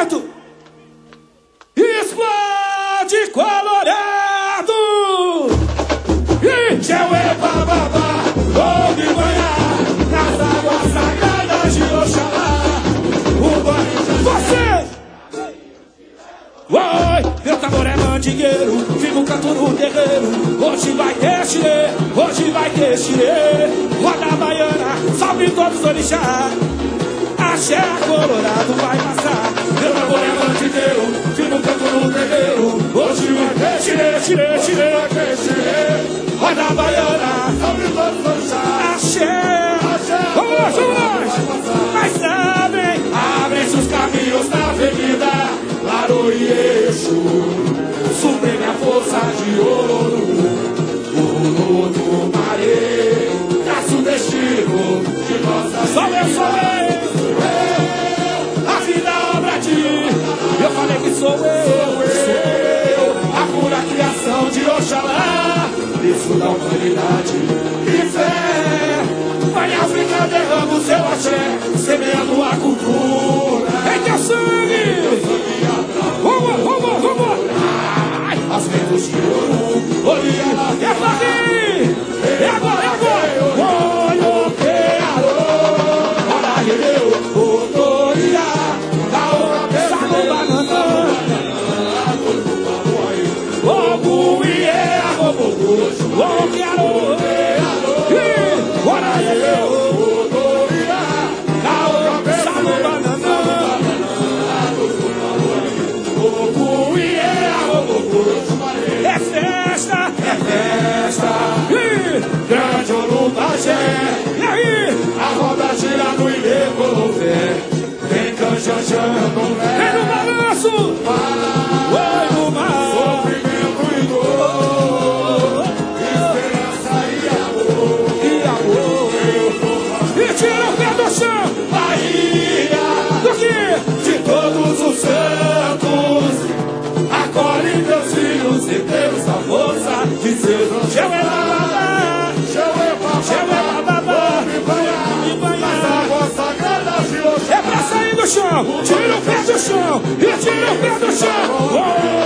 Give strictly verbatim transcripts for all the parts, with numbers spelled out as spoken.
momento, explode Colorado. E Cheuê bababá, vou me banhar nas águas sagradas de Oxalá. O banho de você. Oi, meu tambor é mandingueiro, vivo canto no terreiro. Hoje vai ter chile, hoje vai ter chile. Roda a baiana, salve todos os orixás. Axé Colorado vai passar. Meu tambor é mandingueiro, vivo canto no terreiro. Hoje vai ter chile, chile, chile, vai ter chile. Roda a baiana, salve todos os orixás. Axé, vamos lá, vamos lá. Mas abrem, abrem-se os caminhos da avenida Laro e Eixo, supreme a força de ouro. O do maré, traça o destino de nossa. Sou eu, sou eu, sou eu. A vida é obra de. Eu falei que sou eu, sou eu. A pura criação de Oxalá, isso da humanidade e fé. Vai África, derrama o seu axé, semeando a cultura. Em teu sangue. Vamos, vamos, vamos! As ventos de ouro, olha lá, é pra mim! É agora, é agora! Olha o pearo, olha eu, o Toria, da hora, sabe banana, o buie, o bubu, o pearo, olha eu, o Toria, da hora, sabe banana. É festa, é festa, e grande Olubajé. E aí? A roda gira no Ilê Colofé. Vem canjanjando, vem no balanço, vai no mar. Sofrimento e dor, esperança e amor, e amor. E tira o pé do chão, Bahia, do que? De todos os santos. Acolhe teus filhos e Deus a força de seus. Cheuê bababá, Cheuê bababá, me banhar, me banhar nas águas sagradas de Oxalá. É pra sair do chão, tira o pé do chão e tira o pé do chão.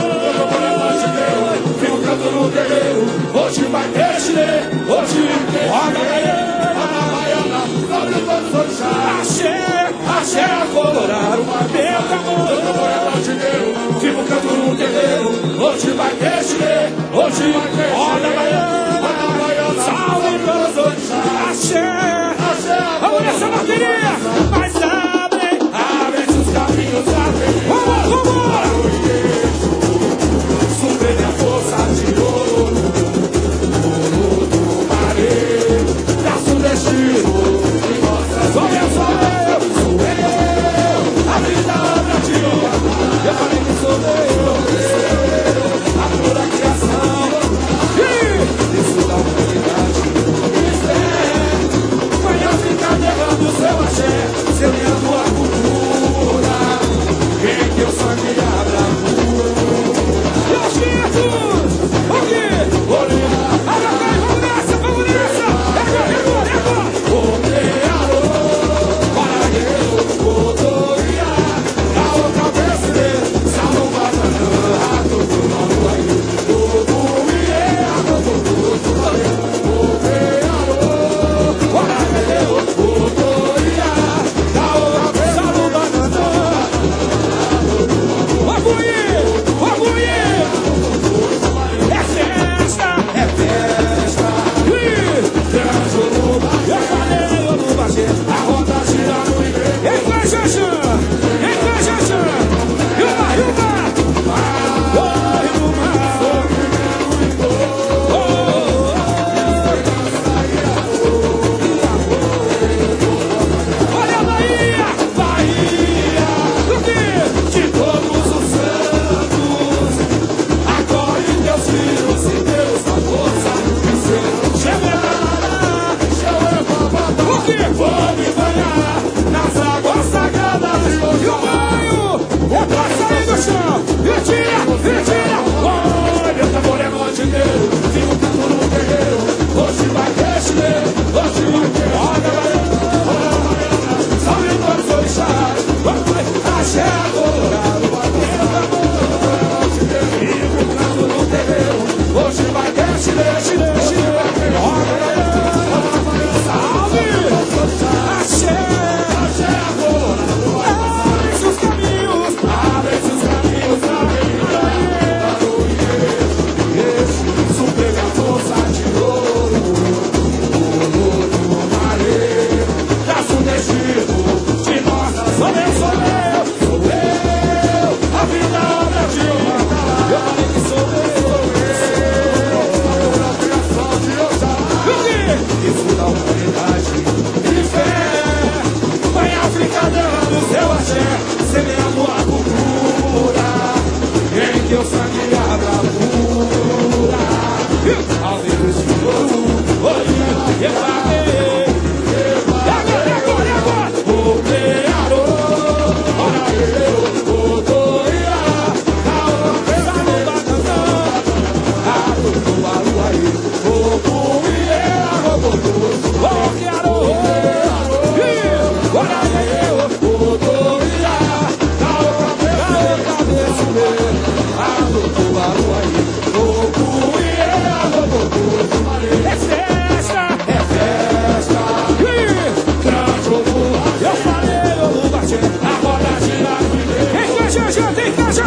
Fico canto no terreiro, hoje vai ter chile, hoje roda a baiana, sobre todos os orixás. Axé, axé Colorado, meu amor é brasileiro. Vivo canto no terreiro, hoje vai ter chile, hoje vai ter roda a baiana, salve todos os orixás. Axé, axé, vamos nessa bateria, mas abre, abre os caminhos da avenida. Vamos, vamos! Supreme a força de ouro, ouro do maré, traça o destino de nossa. Sou eu, sou eu, sou eu, a vida obra de ouro. Eu falei que sou eu, sou eu, a pura criação. Isso da humanidade, isso é. Vai África, derrama o seu axé, semeando a cultura. Em teu sangue abra a cura. E os ventos, o quê? Olha, abra bem, vamos nessa, vamos nessa. É agora, é agora, é agora. O pearo, para eu, o Toria, da outra vez. Axé Colorado.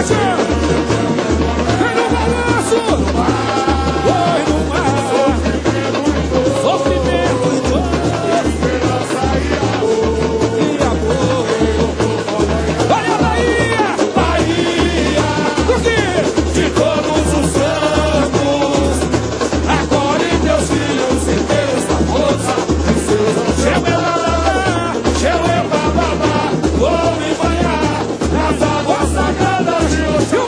paixão. Vem no balanço. Oi no mar. Sofrimento e dor. E amor. Olha a Bahia. Bahia. Do que? De todos os santos. Agora em teus filhos e teus da força. Chegou eu bababá. Chegou eu bababá. Vou me banhar nas águas sagradas de Oxum.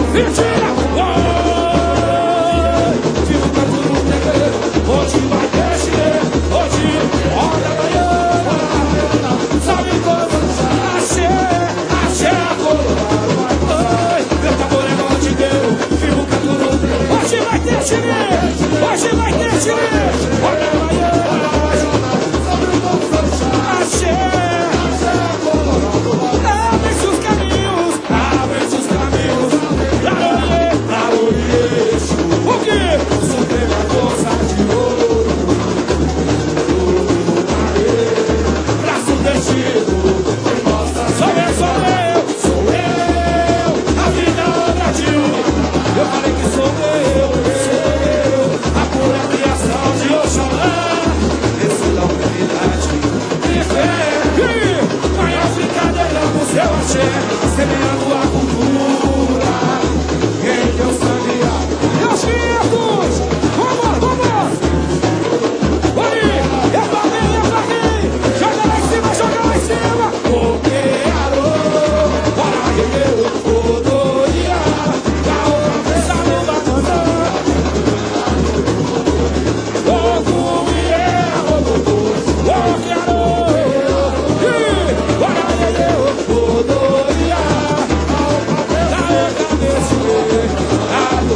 mentira. Vivo canto no terreiro, hoje vai ter chile, hoje roda a baiana, sabe todos, achei, achei a coroa. Meu tambor é mandingueiro, vivo canto no terreiro, hoje vai ter chile, hoje vai ter chile, roda a baiana, sabe todos, achei. Abre-se os caminhos, abre-se os caminhos. Laroie, laroie, o quê? Suprema força de ouro, braço destino, sou eu, sou eu, sou eu, a vida atrativo. Eu falei que sou eu, sou eu, a pura criação de Oxalá. Esse da humanidade, de fé, vai a brincadeira no seu axé, semeando a cultura. Quem deu sangue a meus filhos, vamos, vamos. Olhe, eu paguei, eu paguei. Joga lá em cima, joga lá em cima. Coqueiro, para eu, rodoria, da outra vez a nova banda. Logo e eu, coqueiro, para eu, rodoria, da outra vez a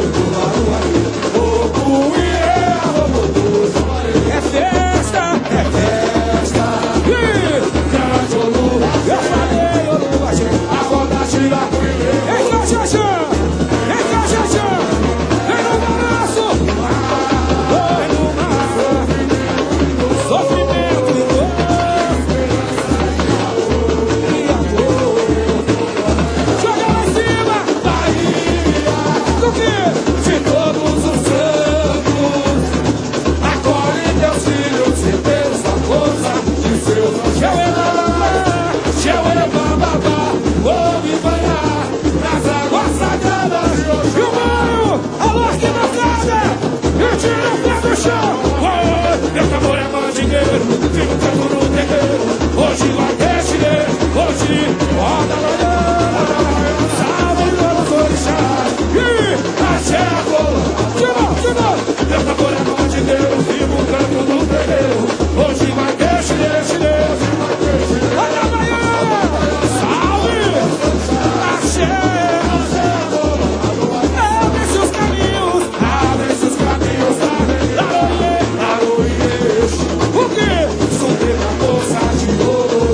é festa, é festa. Grande Olu, eu falei, Olu, agora tira. Vem cá, Xaxã, vem cá, Xaxã. Vem no balanço, vai no mar. Sofrimento e dor, e a dor. Joga lá em cima, Bahia. Do que? De todos os santos. Acolhe teus filhos e Deus a força de seus anjos. Xeuê, bababá, vou me banhar nas águas sagradas. E o banho, a larga na estrada, e tira o pé do chão. Meu tambor é mandingueiro, fico canto no terreiro. Hoje vai ter chile, hoje roda a baiana, salve todos os orixás. E axé a coroa. De novo, de novo. Meu tambor é mandingueiro, vivo canto no terreiro. Hoje vai ter chile, chile, roda a baiana, salve, axé. Abre-se os caminhos, abre-se os caminhos. Laroie, laroie, o quê? Suprema força de ouro,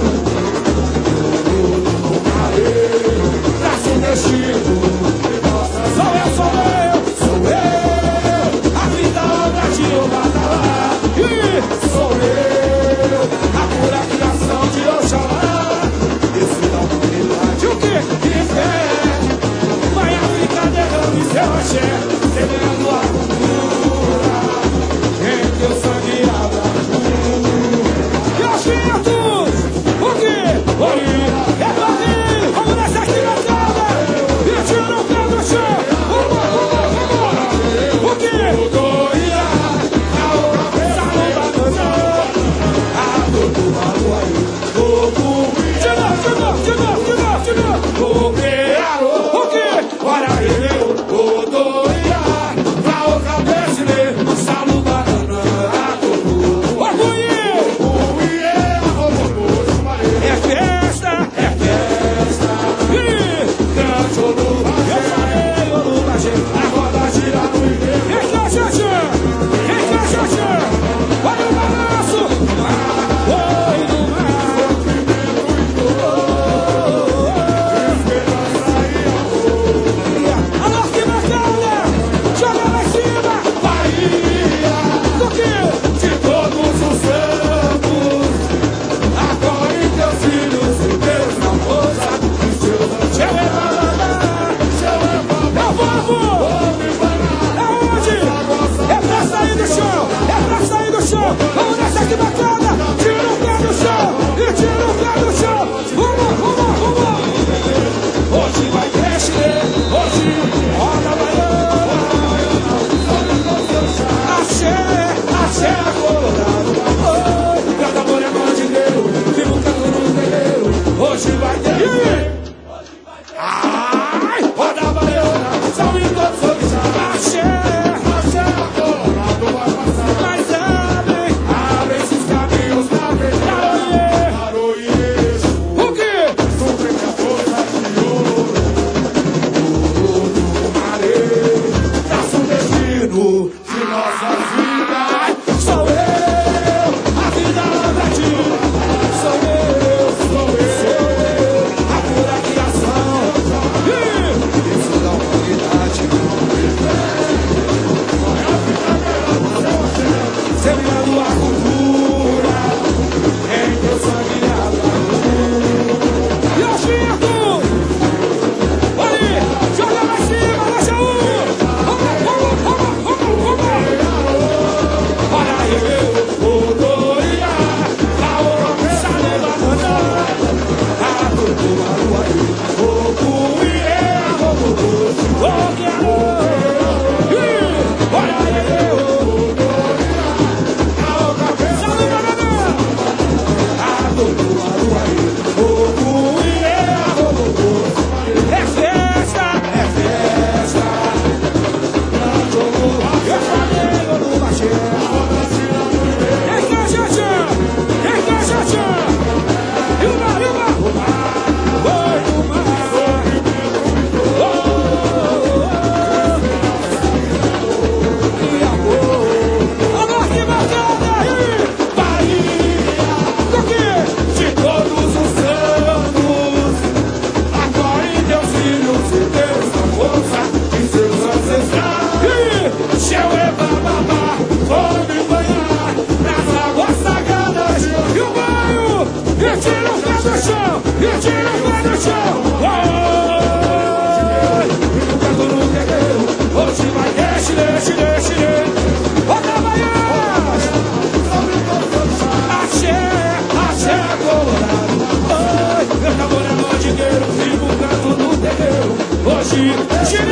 braço destino. Sou eu, sou eu, sou eu, a vida obra de Obatalá. E sou eu, a pura criação de Oxalá. Esse da humanidade, o quê? Que fé, vai a brincadeira no seu axé, semeando a cultura. Em teu sangue abra e os ventos, o quê? Oi, é barril, vamos nessa aqui na casa. E tira o pé do chão. Vamos, vamos, vamos. O quê? Rodoria, a outra vez a nova banda. A todo maluaí, todo. De novo, de novo, de novo, de novo, de novo. O quê? O quê? Para eu, rodoria.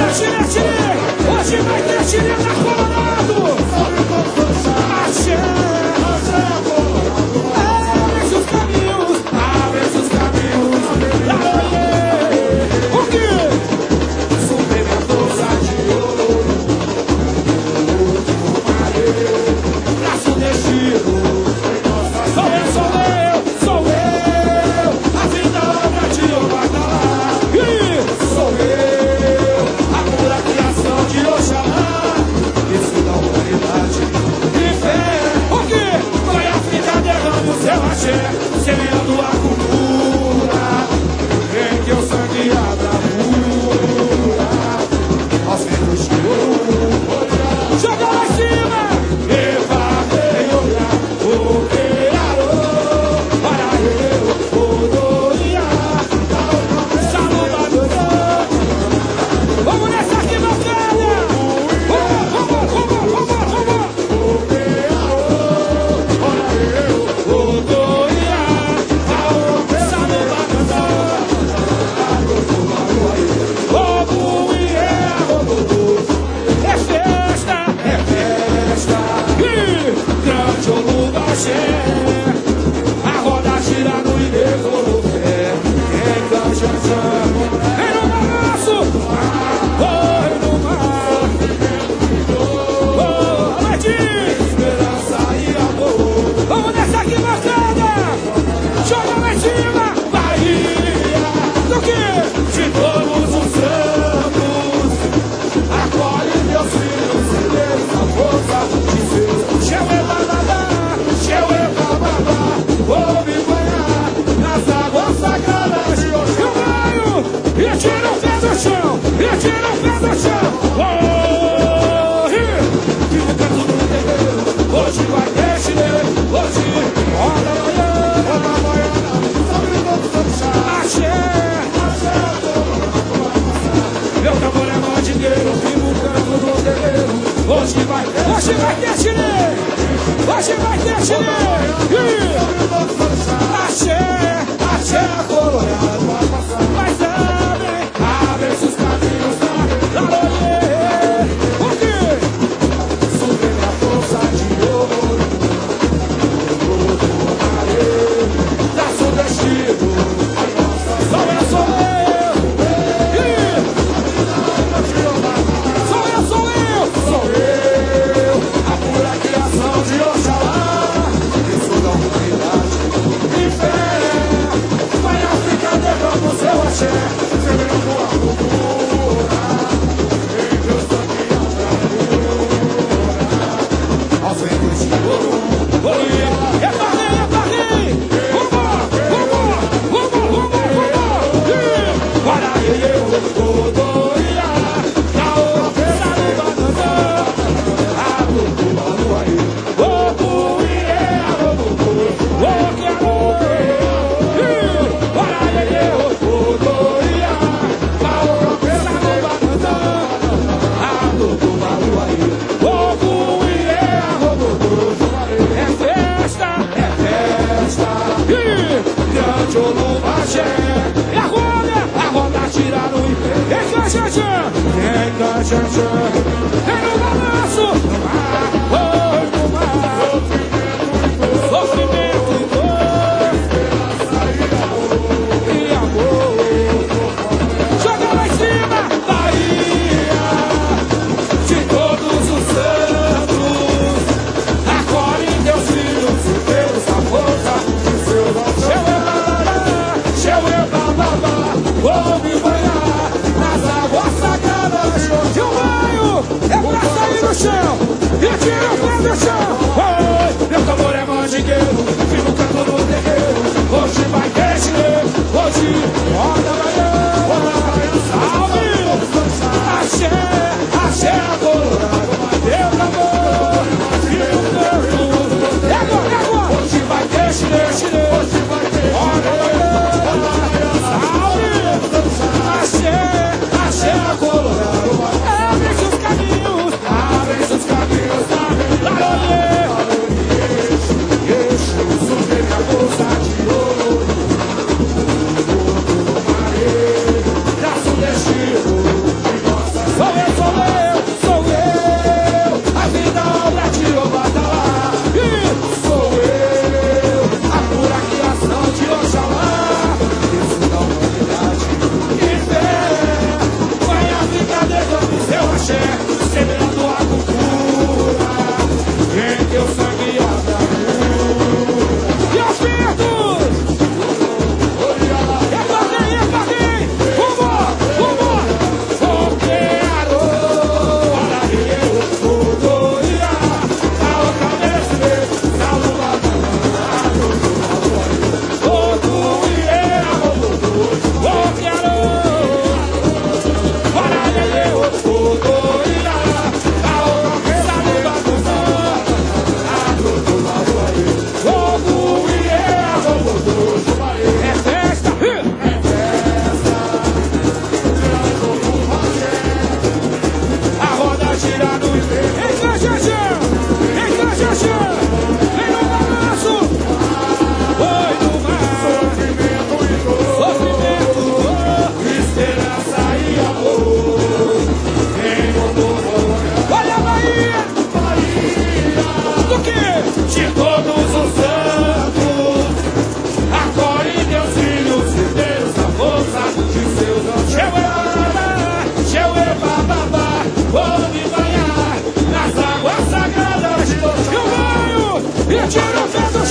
Chile, Chile, hoje vai ter Chile na Colorado. Axé, abre os caminhos, abre os caminhos. O quê? Suplementos de ouro, braço destino. Sou eu, sou eu, sou eu. A vida obra de Obatalá. Sou eu, a pura criação de Oxalá. Isso da humanidade e fé. O quê? Vai a vida derrama o seu axé, semeando a cultura. Em que o sangue abra a cura aos filhos de ouro. Joga lá em cima! Eva veio olhar o criador. Para eu, o Doria. Saluda do Deus. Vamos nessa aqui, bancada! Vamos, vamos, vamos, vamos, vamos! O criador. Para eu, o Doria. Saluda do Deus. Vamos e é, vamos. É festa, é festa. E grande o lugar cheio. A roda gira no Inecolofé. Em Canjanjan, em no balanço, oi no mar. Oh, Aladim, esperança e amor. Vamos nessa aqui, bancada. Joga lá em cima, Bahia. Do que? De todos os santos. Acolhe meus filhos e deles a força de Deus. Cheue bababá, cheue bababá. Vou me banhar nas águas sagradas de Oxum. Eu ganho e tiro o pé do chão, e tiro o pé do chão. Oh, vivo canto do terreiro. Hoje vai ter Chile, hoje roda amanhã, roda amanhã. Axé, meu tambor é mandingueiro, vivo canto do terreiro. Hoje vai, hoje vai ter Chile, hoje vai ter Chile. Axé, axé colorado, mas abre, abre esses caminhos da Laroie. O quê? Supreme a força de ouro, traço o destino. Sou eu, sou eu. Sou eu, sou eu, sou eu, a pura criação de Oxalá. Isso da humanidade e fé. Vai África, derrama o seu axé, semeando a cultura. Em Deus sangue abra aos ventos de ouro. Oi, é barrei, é barrei. Vamos, vamos, vamos, vamos, vamos. Para eu, o Doria. É a roda, a roda tira no impé. Em Canjanjan, em Canjanjan, em no balanço, no mar, oi no mar. Sofrimento e dor, e amor. Joga lá em cima, Bahia, de todos os santos. Acolhe teus filhos e Deus a força de seus alções. Cheue bababá, vou me banhar nas águas sagradas. Eu banho, é pra sair do chão e tiro o pé do chão. Oi, meu tambor é mandingueiro, vivo canto no terreiro. Hoje vai ter Chile, hoje roda amanhã, roda amanhã. Salve, axé, axé colorado. Meu tambor, meu canto. É agora, é agora. Hoje vai ter Chile, Chile, hoje vai ter roda amanhã. Axé, axé colorado. Abre os caminhos, abre os caminhos da Laroie.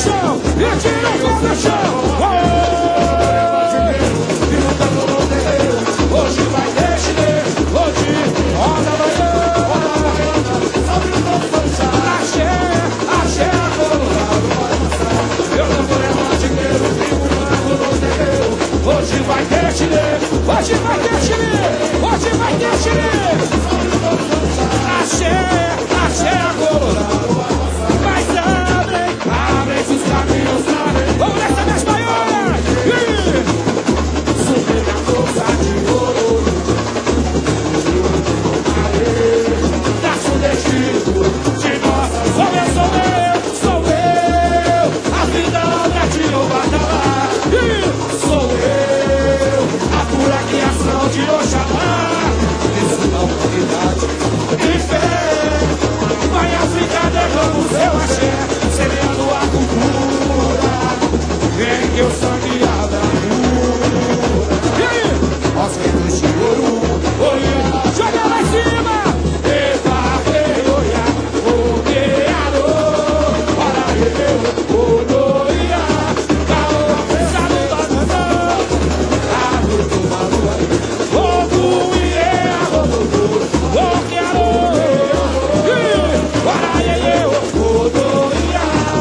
chão, e tira o pé do chão. Hoje vai ter chinês, hoje roda Baiana, roda Baiana, salve o novo Sanchá. Axé, axé, eu não vou levar dinheiro, vivo no terreiro. Hoje vai ter chinês, hoje vai ter chinês, hoje vai ter chinês. Axé, axé, colorado, mas abrem, abrem os caminhos, abrem. Vamos nessa, minhas baianas! Subir a força de ouro, traço o destino de nossa. Sou eu, sou eu, sou eu, a vida obra de Obatalá. Sou eu, a pura criação de Oxalá. Isso na humanidade e fé. Vai África, derrama o seu axé, semeando a cultura em que o sangue abra a cura. E aí? Os reis de ouro, oi, joga lá em cima. Epa, ei, olha, o criador, para eu, o noia, caô, saluda, nanã, abre o maluco, fogo e é a rodovô, o criador, para eu, o noia,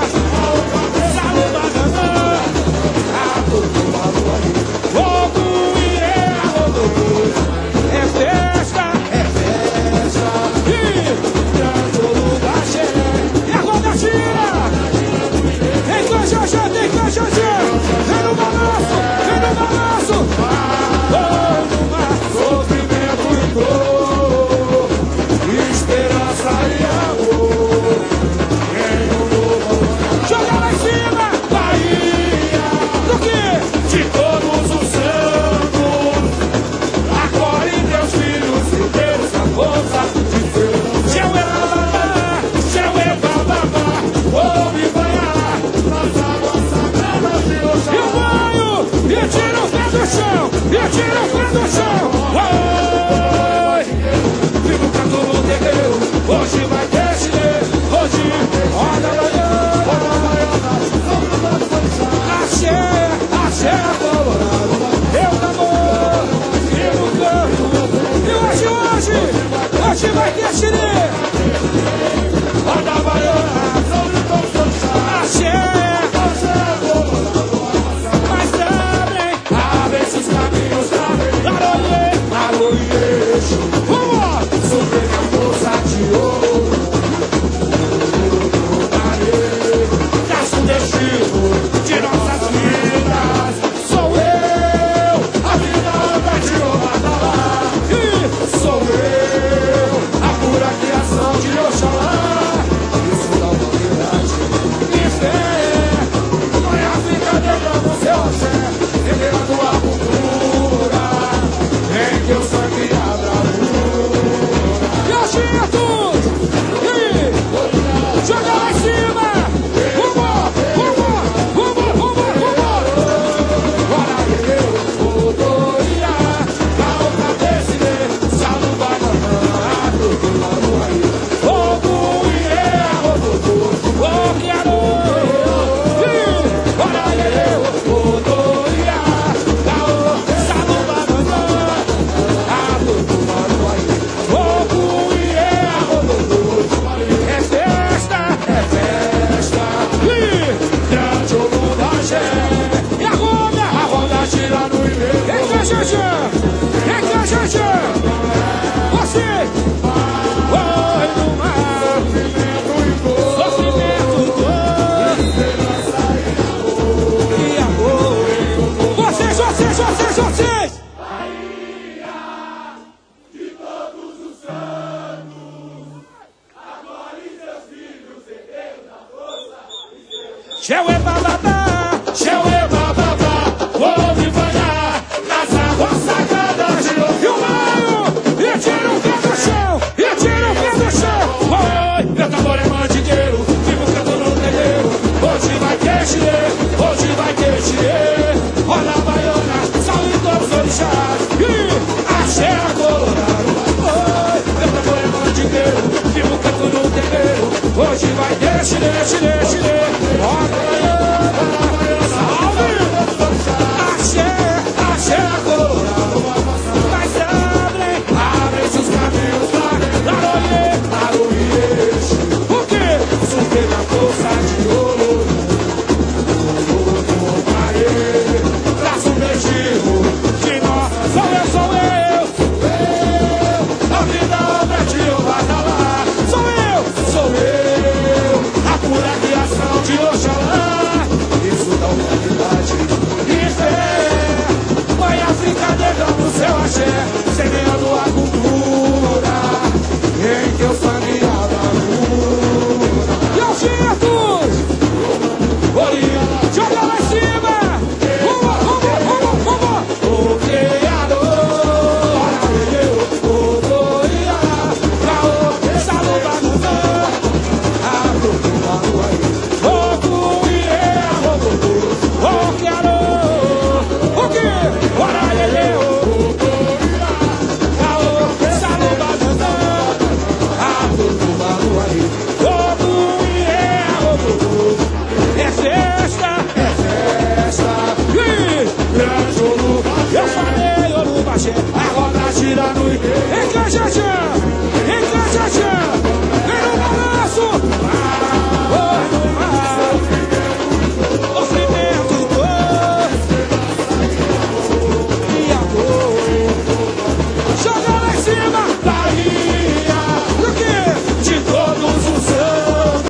saluda, nanã, abre o maluco, fogo e é a rodovô. É festa, é festa, e tanto lugar cheio. E a roda gira, tem canjajá, tem canjajá. Vem no balanço, vem no balanço. Foi no mar, sofrimento e dor, esperança e amor. Em um novo joga lá em cima, Bahia, do quê? De todos os santos. Acolhe teus filhos e Deus a força de Deus. Seu é bababá, seu é bababá, ouve banhar nas águas sagradas de Oxalá. E o banho, e tira o pé do chão, e tira o pé do chão. Oi, vivo canto no terreiro, hoje vai ter chinês, hoje roda Baiana, roda Baiana, salve o novo Sanchá. Axé, axé, colorado, eu namoro, e no canto. E hoje, hoje, hoje vai ter chinês, roda Baiana, salve o novo Sanchá. Axé, axé, colorado, mas abrem, abrem-se os caminhos, abrem. Aroiê, aroiê, vamos! Sobre a força de ouro, traço o destino de nossas vidas. Sou eu, a vida obra de Obatalá. E sou eu, a pura criação de Oxalá. Isso da humanidade e fé. Vai África, derrama o seu axé, revelando a cultura em que o sangue abra a cura. E a Chetos! E aí? Joga lá em cima! Vamos, vamos, vamos, vamos, vamos! Bora, eu, o doia, na outra descer, saluda a mamãe, do lado aí. Fogo e é a rodovô, o criador. Bora, eu, o doia, na outra, saluda a mamãe, do lado aí. Fogo e é a rodovô. É festa, é festa, e grande o mundo axé. E a roda, a roda gira no meio. Vem cá, Xaxã, vem cá, Xaxã. Você vai no mar, sofrimento, dor, e amor. Vocês, vocês, vocês, vocês. Tchau, é bababá.